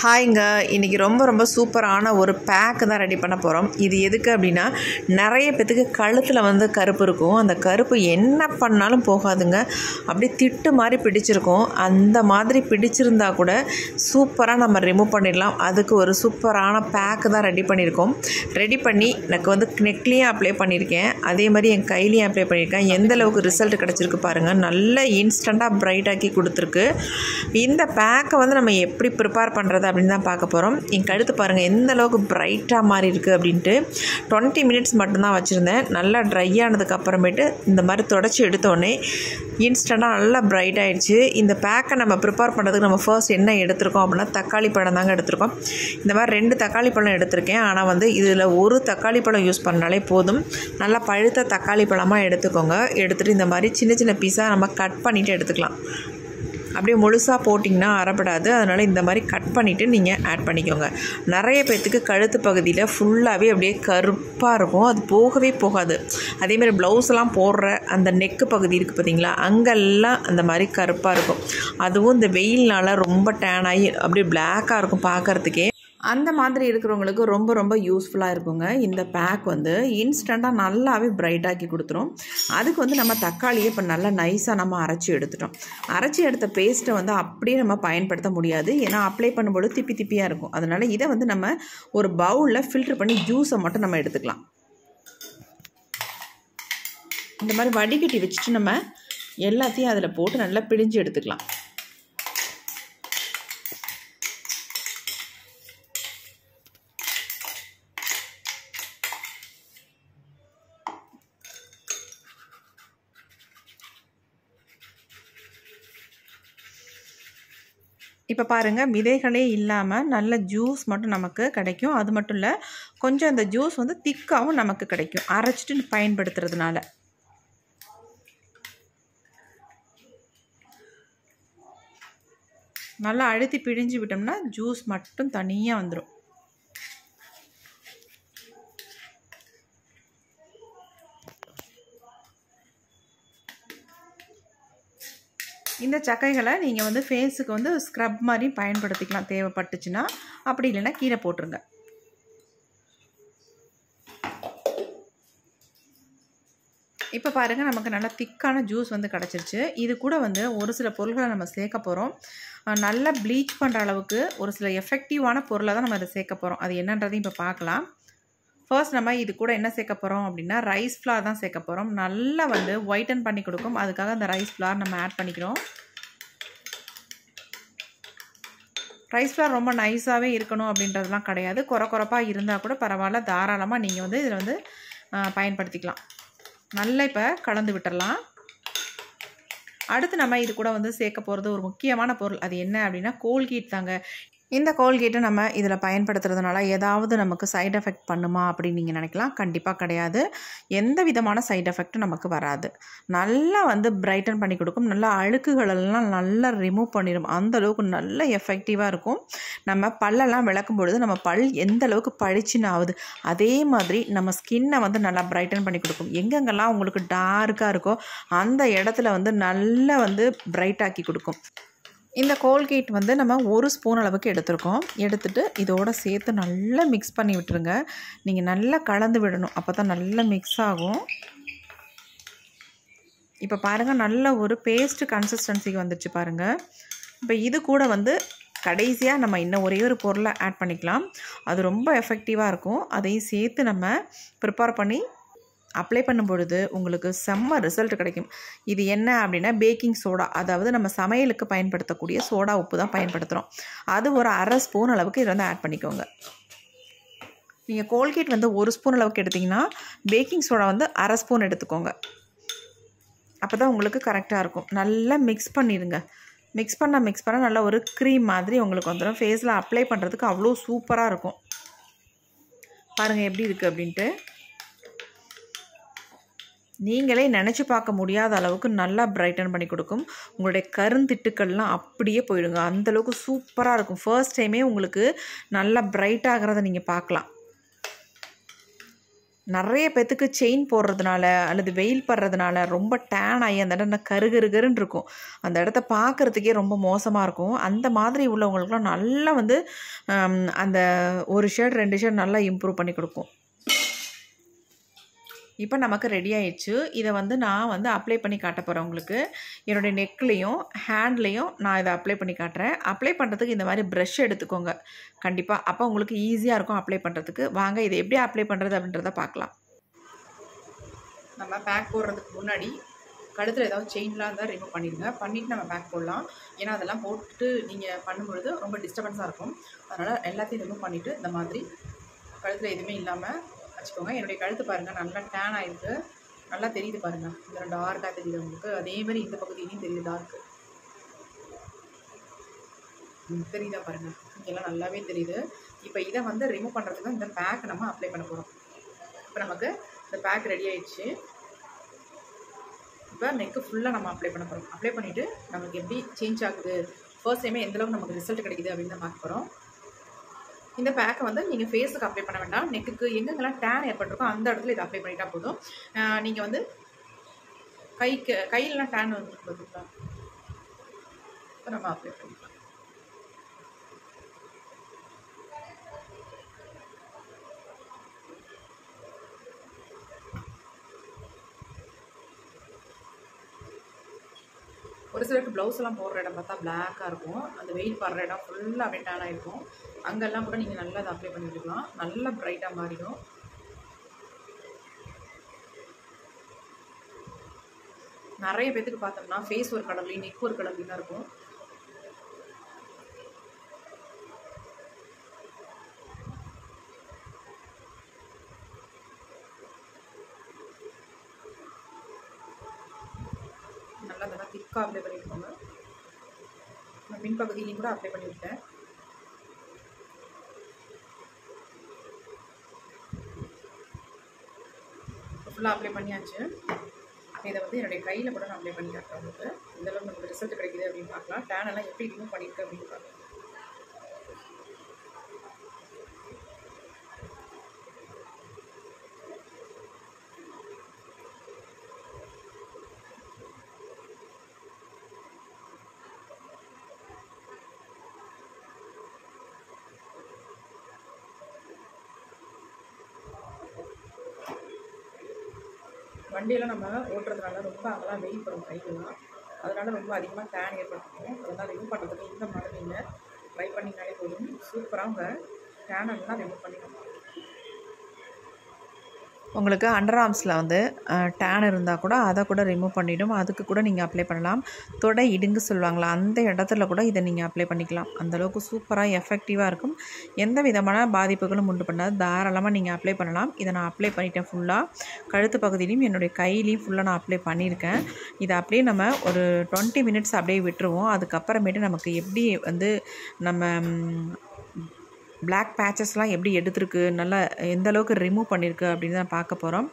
ஹாய்ங்க, இன்றைக்கி ரொம்ப சூப்பரான ஒரு பேக்கு தான் ரெடி பண்ண போகிறோம். இது எதுக்கு அப்படின்னா, நிறைய பேத்துக்கு கழுத்தில் கருப்பு இருக்கும். அந்த கருப்பு என்ன பண்ணாலும் போகாதுங்க, அப்படியே திட்டு மாதிரி பிடிச்சிருக்கும். அந்த மாதிரி பிடிச்சிருந்தா கூட சூப்பராக நம்ம ரிமூவ் பண்ணிடலாம். அதுக்கு ஒரு சூப்பரான பேக்கு தான் ரெடி பண்ணியிருக்கோம். ரெடி பண்ணி எனக்கு நெக்லேயும் அப்ளை பண்ணியிருக்கேன், அதே மாதிரி என் கையிலையும் அப்ளை பண்ணியிருக்கேன். எந்தளவுக்கு ரிசல்ட் கிடச்சிருக்கு பாருங்கள். நல்ல இன்ஸ்டண்ட்டாக பிரைட்டாக்கி கொடுத்துருக்கு. இந்த பேக்கை நம்ம எப்படி ப்ரிப்பேர் பண்ணுறது அப்படின்னு தான் பார்க்க போகிறோம். என் கழுத்து பாருங்கள் எந்த அளவுக்கு பிரைட்டாக மாறி இருக்குது அப்படின்ட்டு. 20 மினிட்ஸ் மட்டும்தான் வச்சுருந்தேன். நல்லா ட்ரை ஆனதுக்கு அப்புறமேட்டு இந்த மாதிரி தொடச்சி எடுத்தோடனே இன்ஸ்டண்ட்டாக நல்லா பிரைட் ஆகிடுச்சு. இந்த பேக்கை நம்ம ப்ரிப்பேர் பண்ணுறதுக்கு நம்ம ஃபர்ஸ்ட் என்ன எடுத்திருக்கோம் அப்படின்னா, தக்காளி பழம் தாங்க எடுத்திருக்கோம். இந்த மாதிரி 2 தக்காளி பழம் எடுத்திருக்கேன். ஆனால் இதில் ஒரு தக்காளி பழம் யூஸ் பண்ணாலே போதும். நல்லா பழுத்த தக்காளி பழமாக எடுத்துக்கோங்க. எடுத்துகிட்டு இந்த மாதிரி சின்ன சின்ன பீஸாக நம்ம கட் பண்ணிவிட்டு எடுத்துக்கலாம். அப்படியே முழுசாக போட்டிங்கன்னா அரைப்படாது. அதனால் இந்த மாதிரி கட் பண்ணிவிட்டு நீங்கள் ஆட் பண்ணிக்கோங்க. நிறைய பேர்த்துக்கு கழுத்து பகுதியில் ஃபுல்லாகவே அப்படியே கருப்பாக இருக்கும், அது போகவே போகாது. அதேமாதிரி ப்ளவுஸ்லாம் போடுற அந்த நெக்கு பகுதி இருக்குது பார்த்தீங்களா, அங்கெல்லாம் அந்த மாதிரி கருப்பாக இருக்கும். அதுவும் இந்த வெயில்னால் ரொம்ப டேன் ஆகி அப்படியே பிளாக்காக இருக்கும் பார்க்குறதுக்கே. அந்த மாதிரி இருக்கிறவங்களுக்கு ரொம்ப யூஸ்ஃபுல்லாக இருக்குங்க. இந்த பேக் இன்ஸ்டண்ட்டாக நல்லாவே பிரைட்டாக்கி கொடுத்துரும். அதுக்கு நம்ம தக்காளியை இப்போ நல்லா நைஸாக நம்ம அரைச்சி எடுத்துட்டோம். அரைச்சி எடுத்த பேஸ்ட்டை அப்படியே நம்ம பயன்படுத்த முடியாது, ஏன்னா அப்ளை பண்ணும்போது திப்பியாக இருக்கும். அதனால் இதை நம்ம ஒரு பவுலில் ஃபில்டர் பண்ணி ஜூஸை மட்டும் நம்ம எடுத்துக்கலாம். இந்த மாதிரி வடிகட்டி வச்சுட்டு நம்ம எல்லாத்தையும் அதில் போட்டு நல்லா பிழிஞ்சு எடுத்துக்கலாம். இப்போ பாருங்கள், விதைகளே இல்லாமல் நல்ல ஜூஸ் மட்டும் நமக்கு கிடைக்கும். அது மட்டும் இல்லை, கொஞ்சம் அந்த ஜூஸ் திக்காகவும் நமக்கு கிடைக்கும் அரைச்சிட்டு பயன்படுத்துறதுனால. நல்லா அழுத்தி பிழிஞ்சு விட்டோம்னா ஜூஸ் மட்டும் தனியாக வந்துடும். இந்த சக்கைகளை நீங்கள் ஃபேஸுக்கு ஸ்க்ரப் மாதிரி பயன்படுத்திக்கலாம் தேவைப்பட்டுச்சுன்னா. அப்படி இல்லைன்னா கீழே போட்டுருங்க. இப்போ பாருங்கள், நமக்கு நல்லா திக்கான ஜூஸ் கிடச்சிருச்சு. இது கூட ஒரு சில பொருள்களை நம்ம சேர்க்க போகிறோம். நல்லா ப்ளீச் பண்ணுற அளவுக்கு ஒரு சில எஃபெக்டிவான பொருளை தான் நம்ம அதை சேர்க்க போகிறோம். அது என்னன்றதையும் இப்போ பார்க்கலாம். ஃபர்ஸ்ட் நம்ம இது கூட என்ன சேர்க்க போகிறோம் அப்படின்னா, ரைஸ் ஃப்ளார் தான் சேர்க்க போகிறோம். நல்லா ஒயிட்டன் பண்ணி கொடுக்கும். அதுக்காக அந்த ரைஸ் ஃப்ளார் நம்ம ஆட் பண்ணிக்கிறோம். ரைஸ் ஃப்ளார் ரொம்ப நைஸாகவே இருக்கணும் அப்படின்றதுலாம் கிடையாது. குறப்பாக இருந்தால் கூட பரவாயில்ல, தாராளமாக நீங்கள் இதில் பயன்படுத்திக்கலாம். நல்லா இப்போ கலந்து விட்டுடலாம். அடுத்து நம்ம இது கூட சேர்க்க போகிறது ஒரு முக்கியமான பொருள். அது என்ன அப்படின்னா, கோல்கேட் தாங்க. இந்த கோல்கேட்டை நம்ம இதில் பயன்படுத்துறதுனால ஏதாவது நமக்கு சைட் எஃபெக்ட் பண்ணுமா அப்படின்னு நீங்கள் நினைக்கலாம். கண்டிப்பாக கிடையாது. எந்த விதமான சைட் எஃபெக்ட்டும் நமக்கு வராது. நல்லா பிரைட்டன் பண்ணி கொடுக்கும். நல்லா அழுக்குகளெல்லாம் நல்லா ரிமூவ் பண்ணிடும். அந்தளவுக்கு நல்ல எஃபெக்டிவாக இருக்கும். நம்ம பல்லெல்லாம் விளக்கும் பொழுது நம்ம பல் எந்த அளவுக்கு பளிச்சுன்னு ஆகுது, அதே மாதிரி நம்ம ஸ்கின்னை நல்லா பிரைட்டன் பண்ணி கொடுக்கும். எங்கெங்கெல்லாம் உங்களுக்கு டார்க்காக இருக்கோ அந்த இடத்துல நல்லா பிரைட்டாக்கி கொடுக்கும். இந்த கோல்கேட் நம்ம 1 ஸ்பூன் அளவுக்கு எடுத்துருக்கோம். எடுத்துகிட்டு இதோடு சேர்த்து நல்லா மிக்ஸ் பண்ணி விட்டுருங்க. நீங்கள் நல்லா கலந்து விடணும், அப்போ தான் நல்லா மிக்ஸ் ஆகும். இப்போ பாருங்கள், நல்ல ஒரு பேஸ்ட்டு கன்சிஸ்டன்சிக்கு வந்துடுச்சு பாருங்கள். இப்போ இது கூட கடைசியாக நம்ம இன்னும் ஒரே ஒரு பொருளை ஆட் பண்ணிக்கலாம். அது ரொம்ப எஃபெக்டிவாக இருக்கும். அதையும் சேர்த்து நம்ம ப்ரிப்பேர் பண்ணி அப்ளை பண்ணும் பொழுது உங்களுக்கு செம்ம ரிசல்ட் கிடைக்கும். இது என்ன அப்படின்னா, பேக்கிங் சோடா, அதாவது நம்ம சமையலுக்கு பயன்படுத்தக்கூடிய சோடா உப்பு தான் பயன்படுத்துகிறோம். அது ஒரு 1/2 ஸ்பூன் அளவுக்கு இதில் ஆட் பண்ணிக்கோங்க. நீங்கள் கோல்கேட் 1 ஸ்பூன் அளவுக்கு எடுத்திங்கன்னா, பேக்கிங் சோடா 1/2 ஸ்பூன் எடுத்துக்கோங்க. அப்போ தான் உங்களுக்கு கரெக்டாக இருக்கும். நல்லா மிக்ஸ் பண்ணிடுங்க. மிக்ஸ் பண்ண நல்லா ஒரு க்ரீம் மாதிரி உங்களுக்கு வந்துடும். ஃபேஸில் அப்ளை பண்ணுறதுக்கு அவ்வளோ சூப்பராக இருக்கும். பாருங்கள் எப்படி இருக்குது அப்படின்ட்டு. நீங்களே நினச்சி பார்க்க முடியாத அளவுக்கு நல்லா பிரைட்டன் பண்ணி கொடுக்கும். உங்களுடைய கருந்திட்டுக்கள்லாம் அப்படியே போயிடுங்க. அந்தளவுக்கு சூப்பராக இருக்கும். ஃபர்ஸ்ட் டைமே உங்களுக்கு நல்லா பிரைட் ஆகிறத நீங்கள் பார்க்கலாம். நிறைய பேத்துக்கு செயின் போடுறதுனால அல்லது வெயில் படுறதுனால ரொம்ப டேன் ஆகி அந்த இடம் கருகருன்னு இருக்கும். அந்த இடத்த பார்க்குறதுக்கே ரொம்ப மோசமாக இருக்கும். அந்த மாதிரி உள்ளவங்களுக்குலாம் நல்லா வந்து அந்த ஒரு ஷேட் 2 ஷேட் நல்லா இம்ப்ரூவ் பண்ணி கொடுக்கும். இப்போ நமக்கு ரெடி ஆயிடுச்சு. இதை வந்து நான் வந்து அப்ளை பண்ணி காட்ட போகிறேன் உங்களுக்கு. என்னுடைய நெக்லேயும் ஹேண்ட்லேயும் நான் இதை அப்ளை பண்ணி காட்டுறேன். அப்ளை பண்ணுறதுக்கு இந்த மாதிரி ப்ரஷ் எடுத்துக்கோங்க கண்டிப்பாக. அப்போ உங்களுக்கு ஈஸியாக இருக்கும் அப்ளை பண்ணுறதுக்கு. வாங்க இதை எப்படி அப்ளை பண்ணுறது அப்படின்றத பார்க்கலாம். நம்ம பேக் போடுறதுக்கு முன்னாடி கழுத்தில் ஏதாவது செயின்லாம் இருந்தால் ரிமூவ் பண்ணிடுங்க. பண்ணிவிட்டு நம்ம பேக் போடலாம். ஏன்னா அதெல்லாம் போட்டு நீங்கள் பண்ணும்பொழுது ரொம்ப டிஸ்டர்பன்ஸாக இருக்கும். அதனால் எல்லாத்தையும் ரிமூவ் பண்ணிவிட்டு இந்த மாதிரி கழுத்தில் எதுவுமே இல்லாமல் வச்சுக்கோங்க. என்னுடைய கழுத்து பாருங்கள் நல்லா டேன் ஆகிருக்கு. நல்லா தெரியுது பாருங்கள். இந்த டார்க்காக தெரியுது உங்களுக்கு. அதேமாதிரி இந்த பகுதியிலையும் தெரியுது டார்க்கு. தெரியுதா பாருங்கள். இங்கெல்லாம் நல்லாவே தெரியுது. இப்போ இதை வந்து ரிமூவ் பண்ணுறதுக்கு இந்த பேக் நம்ம அப்ளை பண்ண போகிறோம். இப்போ நமக்கு இந்த பேக் ரெடி ஆயிடுச்சு. இப்போ நெக்கு ஃபுல்லாக நம்ம அப்ளை பண்ண போகிறோம். அப்ளை பண்ணிவிட்டு நமக்கு எப்படி சேஞ்ச் ஆகுது, ஃபர்ஸ்ட் டைமே எந்தளவுக்கு நமக்கு ரிசல்ட் கிடைக்குது அப்படின்னு தான் பார்க்க போகிறோம். இந்த பேக்கை வந்து நீங்கள் ஃபேஸுக்கு அப்ளை பண்ண வேண்டாம். நெக்குக்கு எங்கெங்கெல்லாம் டேன் ஏற்பட்டிருக்கோ அந்த இடத்துல இதை அப்ளை பண்ணிட்டா போதும். நீங்கள் வந்து கையிலலாம் டேன் வந்துருக்கு பார்த்தீங்களா, இப்போ நம்ம அப்ளை பண்ணிக்கலாம். ஒரு சிலருக்கு ப்ளவுஸ் எல்லாம் போடுற இடம் பார்த்தா பிளாக்காக இருக்கும். அந்த வெயில் படுற இடம் ஃபுல்லாக அப்படியே டேன் ஆகிருக்கும். அங்கெல்லாம் கூட நீங்கள் நல்லா அதை அப்ளை பண்ணி விட்டுக்கலாம். நல்லா ப்ரைட்டாக மாறிடும். நிறைய பேத்துக்கு பார்த்தோம்னா ஃபேஸ் ஒரு கடவுளி, நெக் ஒரு கடவுளி தான் இருக்கும். நல்லா அதெல்லாம் திக்காக அப்ளை பண்ணியிருக்கோங்க. நான் பின்பகுதியிலையும் கூட அப்ளை பண்ணிவிட்டேன். ஃபுல்லாக அப்ளை பண்ணியாச்சு. இதை வந்து என்னுடைய கையில் கூட நான் அப்ளை பண்ணி காட்டுறேன் உங்களுக்கு. இந்தளவுக்கு நமக்கு ரிசல்ட் கிடைக்குது அப்படின்னு பார்க்கலாம். டேன் எல்லாம் எப்படி ரிமூவ் பண்ணியிருக்கு அப்படின்னு பார்க்கலாம். வண்டியெல்லாம் நம்ம ஓட்டுறதுனால ரொம்ப அதெல்லாம் வெயில் படும் கையிலாம். அதனால் ரொம்ப அதிகமாக டேன் ஏற்பட்டுருக்கும். அதெல்லாம் ரிமூவ் பண்ணுறதுக்கு இந்த மாதிரி நீங்கள் ட்ரை பண்ணிங்கனாலே போதும். சூப்பராக உங்கள் டேனெல்லாம் ரிமூவ் பண்ணிக்கணும். உங்களுக்கு அண்டர் ஆர்ம்ஸில் வந்து டேன் இருந்தால் கூட அதை கூட ரிமூவ் பண்ணிவிடும். அதுக்கு கூட நீங்கள் அப்ளை பண்ணலாம். தொடை இடுங்கு சொல்லுவாங்களா, அந்த இடத்துல கூட இதை நீங்கள் அப்ளை பண்ணிக்கலாம். அந்தளவுக்கு சூப்பராக எஃபெக்டிவாக இருக்கும். எந்த விதமான பாதிப்புகளும் உண்டு பண்ணாது. தாராளமாக நீங்கள் அப்ளை பண்ணலாம். இதை நான் அப்ளை பண்ணிட்டேன் ஃபுல்லாக. கழுத்து பகுதியிலையும் என்னுடைய கையிலையும் ஃபுல்லாக நான் அப்ளை பண்ணியிருக்கேன். இதை அப்படியே நம்ம ஒரு 20 மினிட்ஸ் அப்படியே விட்டுருவோம். அதுக்கப்புறமேட்டு நமக்கு எப்படி வந்து நம்ம பிளாக் பேச்சஸ்லாம் எப்படி எடுத்துருக்கு, நல்லா எந்த அளவுக்கு ரிமூவ் பண்ணியிருக்கு அப்படின்னு தான் பார்க்க போகிறோம்.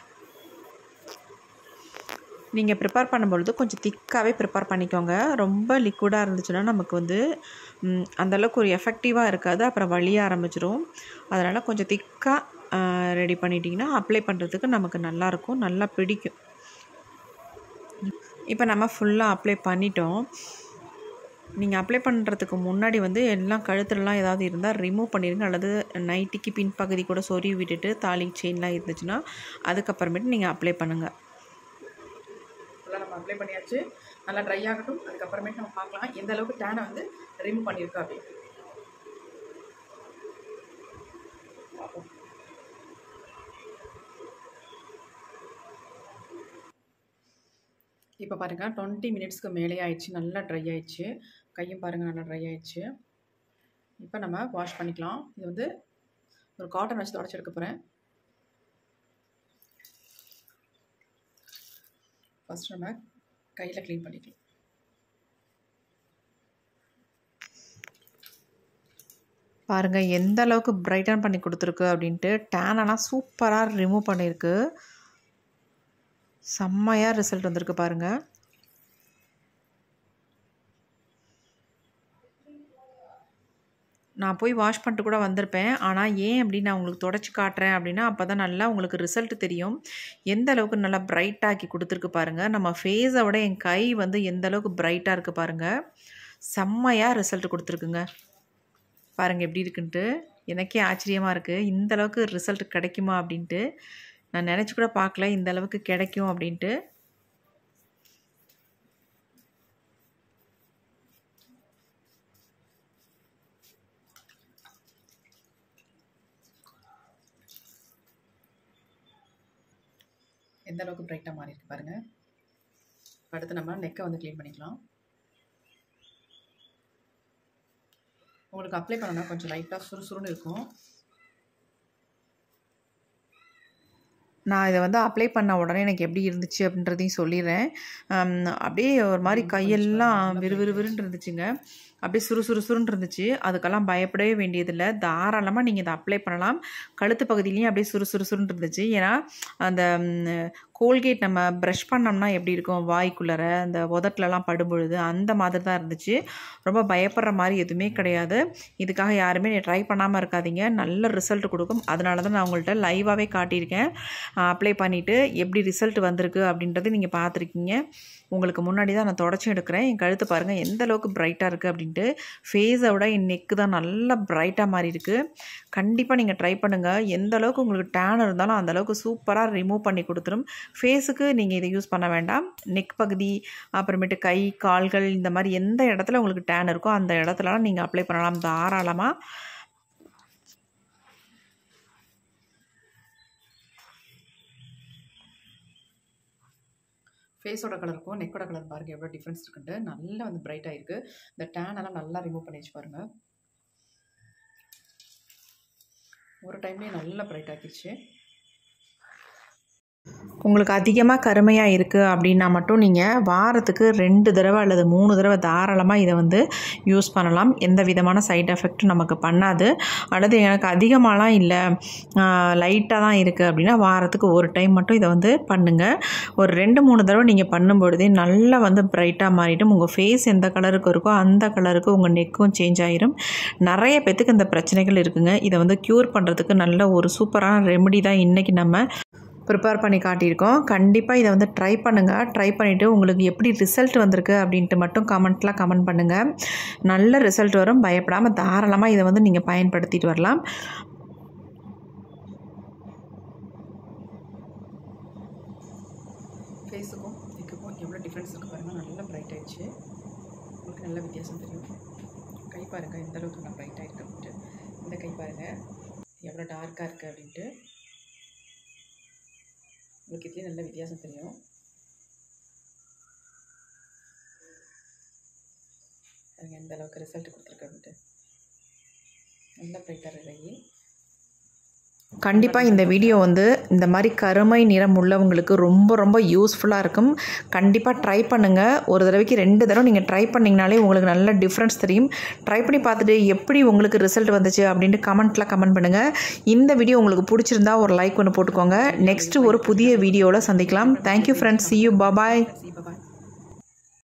நீங்கள் ப்ரிப்பேர் பண்ணும்பொழுது கொஞ்சம் திக்காகவே ப்ரிப்பேர் பண்ணிக்கோங்க. ரொம்ப லிக்விடாக இருந்துச்சுன்னா நமக்கு வந்து அந்தளவுக்கு ஒரு எஃபெக்டிவாக இருக்காது. அப்புறம் வலிய ஆரம்பிச்சிடும். அதனால் கொஞ்சம் திக்காக ரெடி பண்ணிட்டிங்கன்னா அப்ளை பண்ணுறதுக்கு நமக்கு நல்லாயிருக்கும், நல்லா பிடிக்கும். இப்போ நம்ம ஃபுல்லாக அப்ளை பண்ணிட்டோம். நீங்கள் அப்ளை பண்ணுறதுக்கு முன்னாடி வந்து எல்லாம் கழுத்துலலாம் ஏதாவது இருந்தால் ரிமூவ் பண்ணிடுங்க. அல்லது நைட்டிக்கு பின்பகுதி கூட சொருவி விட்டுட்டு தாலி செயின்லாம் இருந்துச்சுன்னா அதுக்கப்புறமேட்டு நீங்கள் அப்ளை பண்ணுங்கள். ஃபுல்லாக நம்ம அப்ளை பண்ணியாச்சு. நல்லா ட்ரை ஆகட்டும். அதுக்கப்புறமேட்டு நம்ம பார்க்கலாம் எந்த அளவுக்கு டேனை வந்து ரிமூவ் பண்ணியிருக்கா அப்படின்னு. இப்போ பாருங்கள் 20 மினிட்ஸ்க்கு மேலே ஆயிடுச்சு. நல்லா ட்ரை ஆயிடுச்சு. கையும் பாருங்கள் நல்லா ட்ரை ஆயிடுச்சு. இப்போ நம்ம வாஷ் பண்ணிக்கலாம். இது வந்து ஒரு காட்டன் வச்சு தொடச்சி எடுக்க போகிறேன். ஃபஸ்ட் நம்ம கையில் க்ளீன் பண்ணிக்கலாம். பாருங்கள் எந்த அளவுக்கு பிரைட்டன் பண்ணி கொடுத்துருக்கு அப்படின்ட்டு. டேனெல்லாம் சூப்பராக ரிமூவ் பண்ணியிருக்கு. செம்மையாக ரிசல்ட் வந்திருக்கு பாருங்கள். நான் போய் வாஷ் பண்ணிட்டு கூட வந்திருப்பேன். ஆனால் ஏன் அப்படின்னு நான் உங்களுக்கு தொடச்சி காட்டுறேன் அப்படின்னா, அப்போ தான் நல்லா உங்களுக்கு ரிசல்ட் தெரியும். எந்த அளவுக்கு நல்லா பிரைட்டாக்கி கொடுத்துருக்கு பாருங்கள். நம்ம ஃபேஸை விட என் கை வந்து எந்த அளவுக்கு பிரைட்டாக இருக்குது பாருங்கள். செம்மையாக ரிசல்ட் கொடுத்துருக்குங்க. பாருங்கள் எப்படி இருக்குன்ட்டு. எனக்கே ஆச்சரியமாக இருக்குது. இந்த அளவுக்கு ரிசல்ட் கிடைக்குமா அப்படின்ட்டு. நான் நினச்சி கூட பார்க்கல இந்த அளவுக்கு கிடைக்கும் அப்படின்ட்டு. எந்த அளவுக்கு பிரைட்டாக மாறி இருக்கு பாருங்கள். அடுத்து நம்ம நெக்கை வந்து க்ளீன் பண்ணிக்கலாம். உங்களுக்கு அப்ளை பண்ணனா கொஞ்சம் லைட்டாக சுறுசுறுன்னு இருக்கும். நான் இதை வந்து அப்ளை பண்ண உடனே எனக்கு எப்படி இருந்துச்சு அப்படின்றதையும் சொல்லிடுறேன். அப்படியே ஒரு மாதிரி கையெல்லாம் விறுவிறுன்னு இருந்துச்சுங்க. அப்படியே சுறுசுறுன்னு இருந்துச்சு. அதுக்கெல்லாம் பயப்படவே வேண்டியதில்லை. தாராளமாக நீங்கள் இதை அப்ளை பண்ணலாம். கழுத்து பகுதியிலையும் அப்படியே சுறுசுறுன்னு இருந்துச்சு. ஏன்னா அந்த கோல்கேட் நம்ம ப்ரஷ் பண்ணோம்னா எப்படி இருக்கும், வாய்க்குள்ளற அந்த உதட்டிலலாம் படும்பொழுது அந்த மாதிரி தான் இருந்துச்சு. ரொம்ப பயப்படுற மாதிரி எதுவுமே கிடையாது. இதுக்காக யாருமே ட்ரை பண்ணாமல் இருக்காதீங்க. நல்ல ரிசல்ட் கொடுக்கும். அதனால தான் நான் உங்கள்கிட்ட லைவாகவே காட்டியிருக்கேன். அப்ளை பண்ணிவிட்டு எப்படி ரிசல்ட் வந்திருக்கு அப்படின்றது நீங்கள் பார்த்துருக்கீங்க. உங்களுக்கு முன்னாடி தான் நான் தொடச்சி எடுக்கிறேன். என் கழுத்து பாருங்கள் எந்த அளவுக்கு பிரைட்டாக இருக்குது அப்படின்ட்டு. ஃபேஸை விட என் நெக்கு தான் நல்லா பிரைட்டாக மாறி இருக்குது. கண்டிப்பாக நீங்கள் ட்ரை பண்ணுங்கள். எந்த அளவுக்கு உங்களுக்கு டேன் இருந்தாலும் அந்த அளவுக்கு சூப்பராக ரிமூவ் பண்ணி கொடுத்துரும். ஃபேஸுக்கு நீங்கள் இதை யூஸ் பண்ண வேண்டாம். நெக் பகுதி, அப்புறமேட்டு கை, கால்கள், இந்த மாதிரி எந்த இடத்துல உங்களுக்கு டேன் இருக்கோ அந்த இடத்துலலாம் நீங்கள் அப்ளை பண்ணலாம் தாராளமாக. ஃபேஸோட கலருக்கும் நெக்கோட கலர் பாருங்கள் எவ்வளோ டிஃப்ரென்ஸ் இருக்குன்ட்டு. நல்லா வந்து பிரைட்டாக இருக்குது. இந்த டேனெல்லாம் நல்லா ரிமூவ் பண்ணி வச்சு பாருங்கள். ஒரு டைம்லேயே நல்லா பிரைட் ஆக்கிடுச்சு. உங்களுக்கு அதிகமாக கருமையாக இருக்குது அப்படின்னா மட்டும் நீங்கள் வாரத்துக்கு 2 தடவை அல்லது 3 தடவை தாராளமாக இதை வந்து யூஸ் பண்ணலாம். எந்த விதமான சைட் எஃபெக்ட்டும் நமக்கு பண்ணாது. அல்லது எனக்கு அதிகமாகலாம் இல்லை, லைட்டாக தான் இருக்குது அப்படின்னா வாரத்துக்கு ஒரு டைம் மட்டும் இதை வந்து பண்ணுங்கள். ஒரு 2-3 தடவை நீங்கள் பண்ணும்பொழுதே நல்லா வந்து பிரைட்டாக மாறிடும். உங்கள் ஃபேஸ் எந்த கலருக்கு இருக்கோ அந்த கலருக்கு உங்கள் நெக்கும் சேஞ்ச் ஆகிரும். நிறைய பேத்துக்கு இந்த பிரச்சனைகள் இருக்குங்க. இதை வந்து க்யூர் பண்ணுறதுக்கு நல்ல ஒரு சூப்பரான ரெமெடி தான் இன்றைக்கி நம்ம ப்ரிப்பேர் பண்ணி காட்டியிருக்கோம். கண்டிப்பாக இதை வந்து ட்ரை பண்ணுங்கள். ட்ரை பண்ணிவிட்டு உங்களுக்கு எப்படி ரிசல்ட் வந்திருக்கு அப்படின்ட்டு மட்டும் கமெண்ட் பண்ணுங்கள். நல்ல ரிசல்ட் வரும். பயப்படாமல் தாராளமாக இதை வந்து நீங்கள் பயன்படுத்திட்டு வரலாம். ஃபேஸுக்கும் நெக்குக்கும் எவ்வளோ டிஃப்ரென்ஸ் இருக்குது பாருங்கள். நல்லா பிரைட் ஆகிடுச்சு. உங்களுக்கு நல்ல வித்தியாசம் தெரியும். கை பாருங்கள் எந்த அளவுக்கு நான் பிரைட் ஆகிருக்கு அப்படின்ட்டு. இந்த கை பாருங்கள் எவ்வளோ டார்க்காக இருக்குது அப்படின்ட்டு. உங்களுக்கு இதுலேயே நல்ல வித்தியாசம் தெரியும். பாருங்கள் எந்த அளவுக்கு ரிசல்ட் கொடுத்துருக்கு அப்படின்ட்டு. நல்லா பிரைட்டாக இருக்கு. கண்டிப்பாக இந்த வீடியோ வந்து இந்த மாதிரி கருமை நிறம் உள்ளவங்களுக்கு ரொம்ப ரொம்ப யூஸ்ஃபுல்லாக இருக்கும். கண்டிப்பாக ட்ரை பண்ணுங்கள். ஒரு தடவைக்கு 2 தடவை நீங்கள் ட்ரை பண்ணிங்கனாலே உங்களுக்கு நல்ல டிஃப்ரென்ஸ் தெரியும். ட்ரை பண்ணி பார்த்துட்டு எப்படி உங்களுக்கு ரிசல்ட் வந்துச்சு அப்படின்ட்டு கமெண்ட் பண்ணுங்கள். இந்த வீடியோ உங்களுக்கு பிடிச்சிருந்தா ஒரு லைக் ஒன்று போட்டுக்கோங்க. நெக்ஸ்ட்டு ஒரு புதிய வீடியோவில் சந்திக்கலாம். Thank you friends. see you. bye bye.